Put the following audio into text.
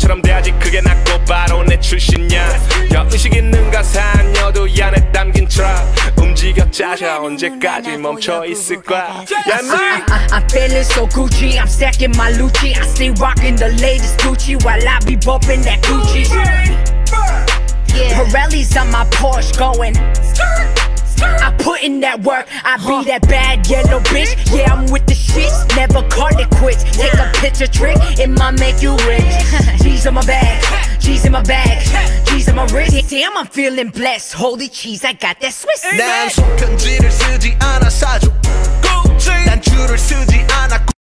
너처럼 돼야지 그게 낫고 바로 내 출신이야. 야, 의식 있는 가사한 여도 이 안에 담긴 트랩. 움직여 짜자 언제까지 멈춰 있을 거야. I'm feeling so Gucci, I'm stacking my Lucci. I stay rocking the latest Gucci while I be bumping that Gucci. Pirelli's on my Porsche going. I put in that work, I be that bad yellow bitch. Yeah, I'm with the shits, never call it quits. Take a picture trick, it might make you rich. G's on my bag, G's in my bag, G's on my wrist. Damn, I'm feeling blessed. Holy cheese, I got that Swiss. 난 손편지를 쓰지 않아 사줘. 난 줄을 쓰지 않아.